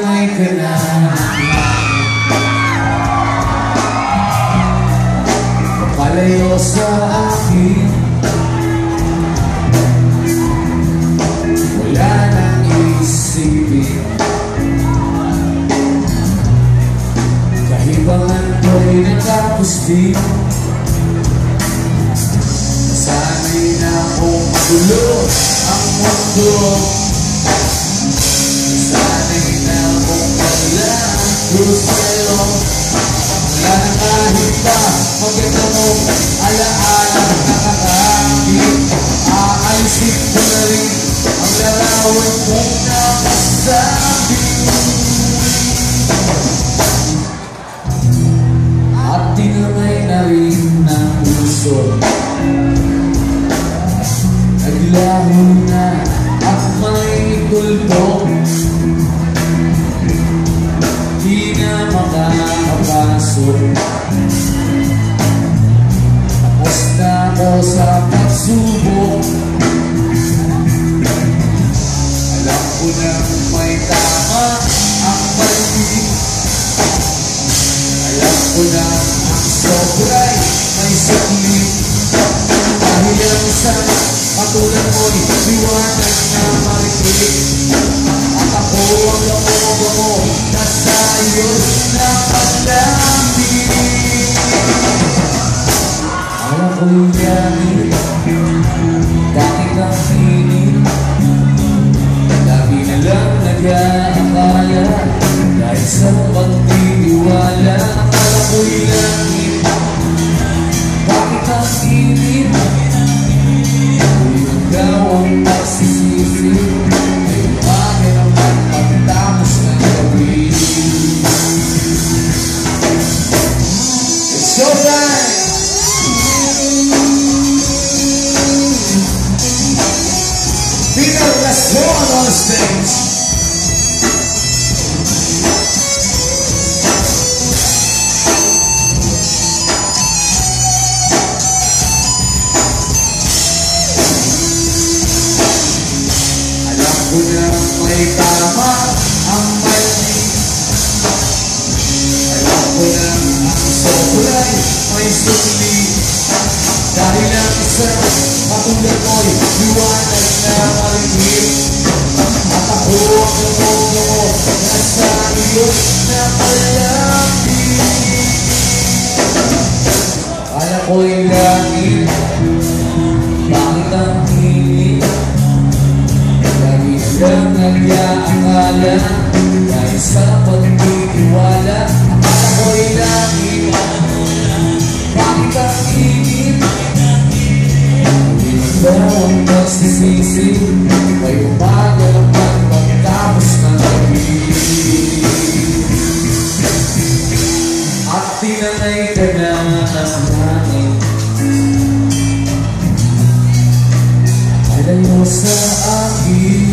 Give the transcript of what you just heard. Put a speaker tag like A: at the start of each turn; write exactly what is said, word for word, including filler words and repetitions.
A: tinangay ka na. Palayo sa akin, wala nang isipin. Kahibangan ko'y natapos din. Sana'y na akong magulo ang mundo. Sana'y na akong wala ang sa'yo. Wala na kahit pa maganda mong alaala nakakakit. Aalisin ko na rin ang larawan mong nakasabi. At tinangay na rin ng puso. Naglaho na at may kulto. Di na makakapasok. Tapos na ako sa pagsubok. Alam ko na may tama ang mali. Alam ko na ang sobra'y may saklit. Dahil ang isang katulad mo'y liwanag na marikit. At ako ang gamo-gamo na sa'yo na palapit. Alam ko'y yamin, bakit ang pinig? Lagi na lang nag-aakala dahil sa pagtitiwala. Alam ko'y langit, bakit ang pinig? Ikaw ang nagsisisi, ay umaga naman pagtapos ng gabi. It's showtime! Peter Gaston on stage. Alam ko na may tama ang mali. Alam ko na ang sobra'y may sukli. Dahil ang isang katulad mo'y liwanag na marikit. At ako ang gamo-gamo na sa iyo na palapit. Kala ko'y langit, bakit ang hinig? Lagi lang nag-aakala dahil sa pagtitiwala. Akala ko'y langit, bakit ang hinig? Ikaw ang nagsisisi, may umaga naman pagtapos ng gabi. At tinangay ka na ng langit. Alayo sa akin,